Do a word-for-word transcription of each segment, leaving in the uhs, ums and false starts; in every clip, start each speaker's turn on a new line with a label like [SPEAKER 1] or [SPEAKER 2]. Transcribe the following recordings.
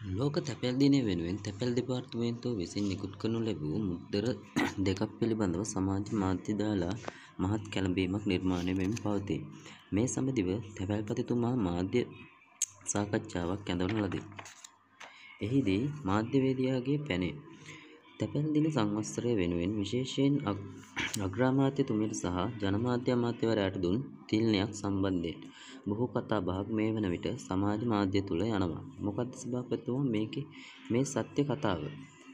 [SPEAKER 1] ලෝක තැපැල් දිනය වෙනුවෙන් තැපැල් දෙපාර්තමේන්තුව විසින් නිකුත් කරනු ලැබූ මුද්දර දෙකක් පිළිබඳව සමාජ මාධ්‍ය දාලා මහත් කැළඹීමක් නිර්මාණය වෙමින් පවතී. මේ සමදිව තැපැල්පතිතුමා මාධ්‍ය සාකච්ඡාවක් ඇඳවන ලදී. එහිදී මාධ්‍යවේදියාගේ පැනේ තැපැල් දින සංවත්සරය වෙනුවෙන් විශේෂයෙන් අග්‍රාමාත්‍යතුමියට සහ ජනමාධ්‍ය අමාත්‍යවරයාට දුන් තිළිණයක් සම්බන්ධයෙන් බොහෝ කතා බහක් මේ වන විට සමාජ මාධ්‍ය තුළ යනවා. මොකක්ද සභාපතිතුමා මේකේ මේ සත්‍ය කතාව?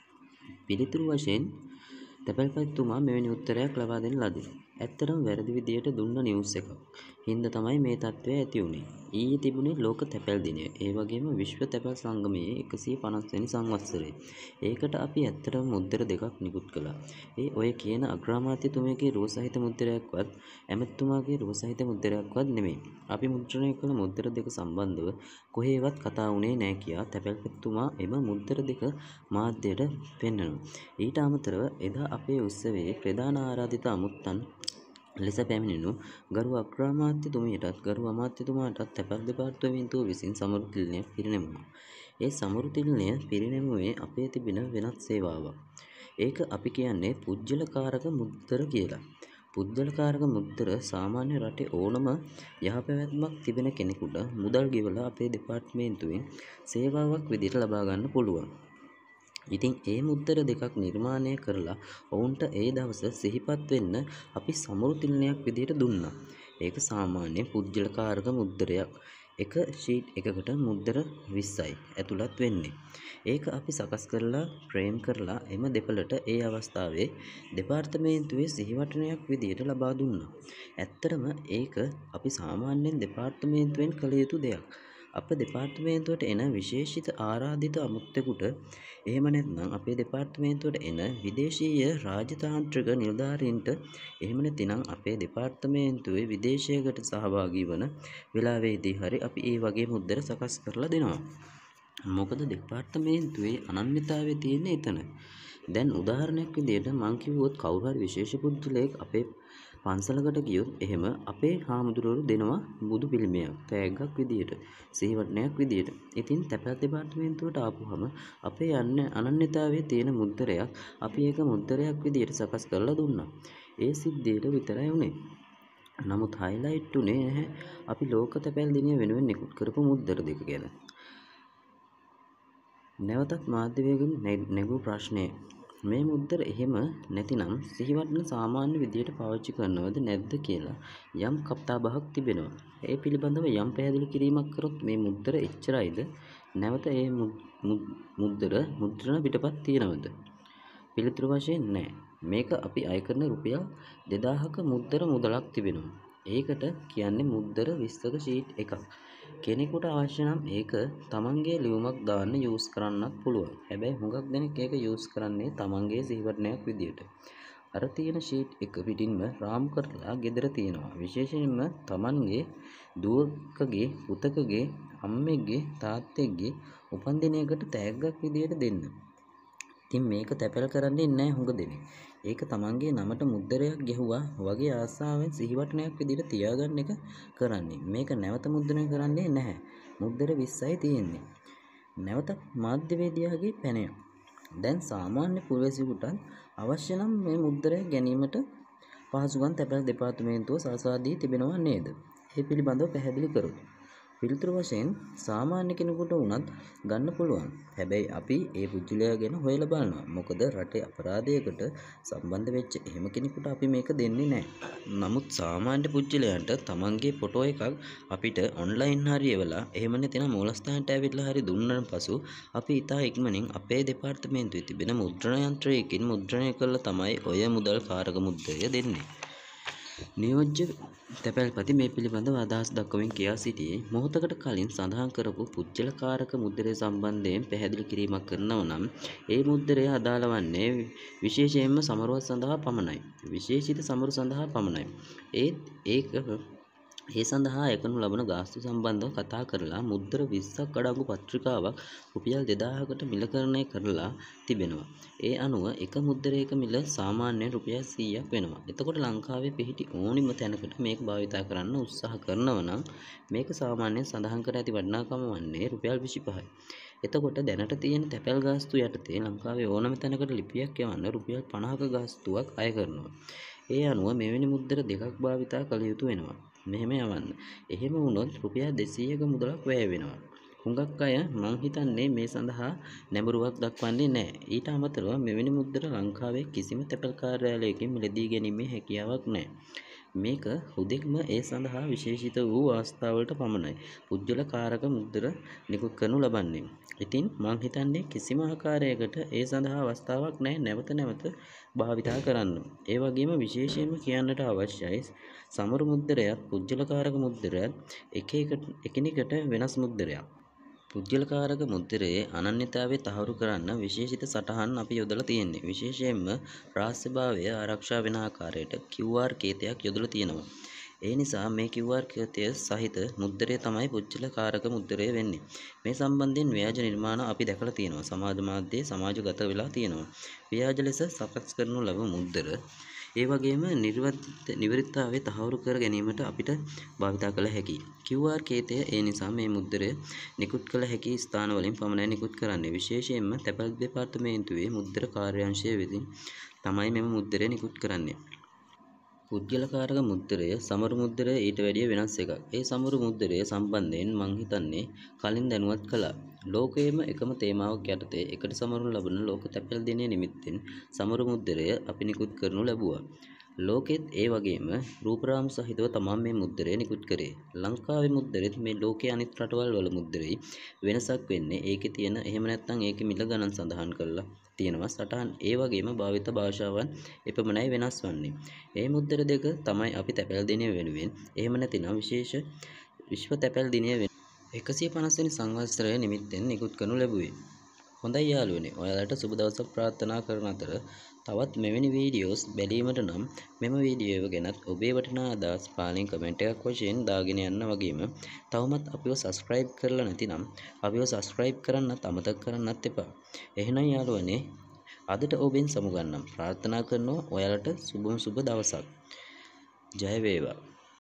[SPEAKER 1] පිළිතුරු වශයෙන් තැපැල්පතිතුමා මෙවැනි උත්තරයක් ලබා දෙන ලදී. ඇත්තටම වැරදි විදියට දුන්න නිවුස් එකක් හින්දා තමයි මේ තත්ත්වය ඇති වුනේ. ඊයේ තිබුණේ ලෝක තැපැල් දිනය. ඒ වගේම විශ්ව තැපැල් සංගමයේ එකසිය පනස් වෙනි සංවත්සරය. ඒකට අපි ඇත්තටම මුද්දර දෙකක් නිකුත් කළා. ඒ ඔය කියන අග්‍රාමාත්‍යතුමියගේ රුව සහිත මුද්දරයක්වත් ඇමතිතුමාගේ රුව සහිත මුද්දරයක්වත් නෙමෙයි. අපි මුද්‍රණය කළ මුද්දර දෙක සම්බන්ධව කොහේවත් කතා වුණේ නෑ කියා තැපැල්පතිතුමා එම මුද්දර දෙක මාධ්‍යයට පෙන්වනවා. ඊට අමතරව එදා අපේ උත්සවයේ ප්‍රධාන ආරාධිත අමුත්තන් ලෙස පැමිණෙනු ගරු අග්‍රාමාත්‍යතුමියටත් ගරු අමාත්‍යතුමාටත් තැපැල් දෙපාර්තමේන්තුව විසින් සමරු තිළිණයක් පිරිනැමුණා. ඒ සමරු තිළිණය පිරිනැමුවේ අපේ තිබෙන වෙනත් සේවාවක්. ඒක අපි කියන්නේ පුජ්‍යලකාරක මුද්දර කියලා. පුජ්‍යලකාරක මුද්දර සාමාන්‍ය රටේ ඕනම යහපැවැත්මක් තිබෙන කෙනෙකුට මුදල් ගෙවලා අපේ දෙපාර්තමේන්තුවෙන් සේවාවක් විදිහට ලබා ගන්න පුළුවන්. ඉතින් ඒ මුද්දර දෙකක් නිර්මාණය කරලා ඔවුන්ට ඒ දවස සිහිපත් වෙන්න අපි සමරු තිළිණයක් විදිහට දුන්නා. ඒක සාමාන්‍ය පුජ්‍යලකාරක මුද්දරයක්. එක ෂීට් එකකට මුද්දර විස්සයි ඇතුළත් වෙන්නේ. ඒක අපි සකස් කරලා ෆ්‍රේම් කරලා එම දෙපළට ඒ අවස්ථාවේ දෙපාර්තමේන්තුවේ සිහිවටනයක් විදිහට ලබා දුන්නා. ඇත්තටම ඒක අපි සාමාන්‍යයෙන් දෙපාර්තමේන්තුවෙන් කළ යුතු දෙයක්. අප දෙපාර්තමේන්තුවට එන විශේෂිත ආරාධිත අමුත්තෙකුට එහෙම නැත්නම් අපේ දෙපාර්තමේන්තුවට එන විදේශීය රාජතාන්ත්‍රික නිලධාරීන්ට එහෙම නැතිනම් අපේ දෙපාර්තමේන්තුවේ විදේශයකට සහභාගී වන වෙලාවේදී හරි අපි ඒ වගේ මුද්දර සකස් කරලා දෙනවා. මොකද දෙපාර්තමේන්තුවේ අනන්‍යතාවය තියෙන්නේ එතන. දැන් උදාහරණයක් විදිහට මං කිව්වොත් කවුරු හරි විශේෂ පුද්ගලයෙක් අපේ පන්සලකට ගියොත් එහෙම අපේ හාමුදුරුවෝ දෙනවා බුදු පිළිමයක් තෑග්ගක් විදියට සිහිවටනයක් විදියට. ඉතින් තැපැල් දෙපාර්තමේන්තුවට ආපුවම අපේ යන්න අනන්‍යතාවයේ තියෙන මුද්දරයක් අපි ඒක මුද්දරයක් විදියට සකස් කරලා දුන්නා. ඒ සිද්ධියට විතරයි උනේ. නමුත් හයිලයිට් උනේ නැහැ අපි ලෝක තැපැල් දිනය වෙනුවෙන් නිකුත් කරපු මුද්දර දෙක ගැන. නැවතත් මාධ්‍යවේගින් නැගූ ප්‍රශ්නය මේ මුද්දර එහෙම නැතිනම් සිහිවටන සාමාන්‍ය විදියට පාවිච්චි කරනවද නැද්ද කියලා යම් කතා බහක් තිබෙනවා. ඒ පිළිබඳව යම් පැහැදිලි කිරීමක් කරොත් මේ මුද්දර එච්චරයිද? නැවත ඒ මුද්දර මුද්‍රණ පිටපත් තියෙනවද? පිළිතුරු වශයෙන් නෑ. මේක අපි අය කරන රුපියල් දෙදාහක මුද්දර මුදලක් තිබෙනවා. ඒකට කියන්නේ මුද්දර විස්සක ෂීට් එකක්. කෙනෙකුට අවශ්‍ය නම් ඒක තමන්ගේ ලියුමක් දාන්න යූස් කරන්නත් පුළුවන්. හැබැයි හුඟක් දෙනෙක් ඒක යූස් කරන්නේ තමන්ගේ සිහිවටනයක් විදියට. අර තියෙන ෂීට් එක පිටින්ම රාමු කරලා ගෙදර තියෙනවා. විශේෂයෙන්ම තමන්ගේ දුවකගේ පුතකගේ අම්මෙක්ගේ තාත්තෙක්ගේ උපන්දිනයකට තෑග්ගක් විදියට දෙන්න. ඉතින් මේක තැපැල් කරන්නේ නැහැ හුඟ දෙනෙක්. ඒක තමන්ගේ නමට මුද්දරයක් ගැහුවා වගේ ආසාවෙන් සිහිවටනයක් විදිහට තියාගන්න එක කරන්නේ. මේක නැවත මුද්‍රණය කරන්නේ නැහැ. මුද්දර විස්සයි තියෙන්නේ. නැවත මාධ්‍යවේදියාගේ පැනය. දැන් සාමාන්‍ය පුරවැසියෙකුට අවශ්‍ය නම් මේ මුද්දරය ගැනීමට පහසුකම් තැපැල් දෙපාර්තමේන්තුව සලසා දී තිබෙනවා නේද? ඒ පිළිබඳව පැහැදිලි කරමු. පිළිතුරු වශයෙන් සාමාන්‍ය කෙනෙකුට වුණත් ගන්න පුළුවන්. හැබැයි අපි ඒ පුජ්‍යලයා ගැන හොයලා බලනවා. මොකද රටේ අපරාධයකට සම්බන්ධ වෙච්ච එහෙම කෙනෙකුට අපි මේක දෙන්නේ නැහැ. නමුත් සාමාන්‍ය පුජ්‍යලයන්ට තමන්ගේ ෆොටෝ එකක් අපිට ඔන්ලයින් හරි එවලා එහෙම නැතිනම් මූලස්ථානට ඇවිල්ලා හරි දුන්නාන් පසු අපි ඉතා ඉක්මනින් අපේ දෙපාර්තමේන්තුවේ තිබෙන මුද්‍රණ යන්ත්‍රයකින් මුද්‍රණය කරලා තමයි ඔය මුදල් කාරක මුද්‍රය දෙන්නේ. නියෝජ්‍ය තැපැල්පති මේ පිළිබඳව අදහස් දක්වමින් කියා සිටියේ මොහොතකට කලින් සඳහන් කරපු පුජ්‍යලකාරක මුද්‍රය සම්බන්ධයෙන් පැහැදිලි කිරීමක් කරනව නම් ඒ මුද්‍රය අදාළ වන්නේ විශේෂයෙන්ම සමරුවක් සඳහා පමණයි. විශේෂිත සමරු සඳහා පමණයි. ඒත් ඒක ඒ සඳහා එකනු ලබන ගාස්තු සම්බන්ධව කතා කරලා මුද්දර විස්සක් අඩංගු පත්‍රිකාවක් රුපියල් දෙදාහකට මිලකරණය කරලා තිබෙනවා. ඒ අනුව එක මුද්දරයක මිල සාමාන්‍යයෙන් රුපියල් සීයක් වෙනවා. එතකොට ලංකාවේ පිහිටි ඕනිම තැනකට මේක භාවිතා කරන්න උත්සාහ කරනවා නම් මේක සාමාන්‍යයෙන් සඳහන් කර ඇති වටිනාකම වන්නේ රුපියල් විසිපහයි. එතකොට දැනට තියෙන තැපැල් ගාස්තු යටතේ ලංකාවේ ඕනම තැනකට ලිපියක් යවන්න රුපියල් පනහක ගාස්තුවක් අය කරනවා. ඒ අනුව මෙවැනි මුද්දර දෙකක් භාවිතා කළ යුතු වෙනවා. මෙහෙම යවන්න. එහෙම වුණොත් රුපියල් දෙසීයක මුදලක් වැය වෙනවා. හුඟක් අය මං හිතන්නේ මේ සඳහා නැඹුරුවක් දක්වන්නේ නැහැ. ඊට අමතරව මෙවැනි මුද්දර ලංකාවේ කිසිම තැපැල් කාර්යාලයකින් මිලදී ගැනීමේ හැකියාවක් නැහැ. මේක හුදෙක්ම ඒ සඳහා විශේෂිත වූ අවස්ථාවලට පමණයි පුජ්‍යල කාරක මුද්දර නිකුත් කරනු ලබන්නේ. ඉතින් මං හිතන්නේ කිසිම ආකාරයකට ඒ සඳහා අවස්ථාවක් නැහැ නැවත නැවත භාවිතා කරන්න. ඒ වගේම විශේෂයෙන්ම කියන්නට අවශ්‍යයි සමරු මුද්දරයත් පුජ්‍යල කාරක මුද්දරයත් එක එක එකිනෙකට වෙනස් මුද්දරයක්. පුජ්‍යල කාරක මුද්දරයේ අනන්‍යතාවය තහවුරු කරන්න විශේෂිත සටහන් අපි යොදලා තියෙන්නේ. විශේෂයෙන්ම රහස්‍යභාවය ආරක්ෂා වෙන ආකාරයට Q R කේතයක් යොදලා තියෙනවා. ඒ නිසා මේ Q R කේතය සහිත මුද්දරය තමයි පුජ්‍යල කාරක මුද්දරය වෙන්නේ. මේ සම්බන්ධයෙන් ව්‍යාජ නිර්මාණ අපි දැකලා තියෙනවා. සමාජ මාධ්‍යයේ සමාජගත වෙලා තියෙනවා. ව්‍යාජ ලෙස සකස් කරනු ලබ මුද්දර ඒ වගේම නිවැරදිතාවය තහවුරු කර ගැනීමට අපිට භාවිතා කළ හැකියි. Q R කේතය ඒ නිසා මේ මුද්දරය නිකුත් කළ හැකි ස්ථානවලින් පමණයි නිකුත් කරන්නේ. විශේෂයෙන්ම තැපැල් දෙපාර්තමේන්තුවේ මුද්දර කාර්යාංශය විසින් තමයි මෙම මුද්දරය නිකුත් කරන්නේ. පුජ්‍යල කාරක මුද්දරය සමරු මුද්දරය ඊට වැඩිය වෙනස් එකක්. ඒ සමරු මුද්දරය සම්බන්ධයෙන් මං හිතන්නේ කලින් දැනුවත් කළා. ලෝකයේම එකම තේමාවක් යටතේ එකට සමරනු ලබන ලෝක තැපැල් දිනය නිමිත්තෙන් සමරු මුද්දරය අපි නිකුත් කරනු ලැබුවා. ලෝකෙත් ඒ වගේම රූපරාම සහිතව තමා මේ මුද්දරය නිකුත් කරේ. ලංකාවේ මුද්දරෙත් මේ ලෝකයේ අනිත් රටවල් වල මුද්දරෙයි වෙනසක් වෙන්නේ ඒකේ තියෙන එහෙම නැත්නම් ඒකේ මිල ගණන් සඳහන් කරලා තියෙනවා සටහන්. ඒ වගේම භාවිත භාෂාවන් එපමණයි වෙනස් වන්නේ. මේ මුද්දර දෙක තමයි අපි තැපැල් දිනය වෙනුවෙන් එහෙම නැතිනම් විශේෂ විශ්ව තැපැල් දිනය වෙනුවෙන් එකසිය පනස් වෙනි සංවත්සරය නිමිත්තෙන් නිකුත් කරනු ලැබුවේ. හොඳයි යාළුවනේ, ඔයාලට සුබ දවසක් ප්‍රාර්ථනා කරන අතර තවත් මෙවැනි වීඩියෝස් බැලීමට නම් මෙම වීඩියෝ ගැනත් ඔබේ වටිනා අදහස් පාලින් කමෙන්ට් එකක් වශයෙන් දාගෙන යන්න වගේම තවමත් අපිව සබස්ක්‍රයිබ් කරලා නැතිනම් අපිව සබස්ක්‍රයිබ් කරන්නත් අමතක කරන්නත් එපා. එහෙනම් යාළුවනේ, අදට ඔබෙන් සමුගන්නම්. ප්‍රාර්ථනා කරනවා ඔයාලට සුබම සුබ දවසක්. ජය වේවා.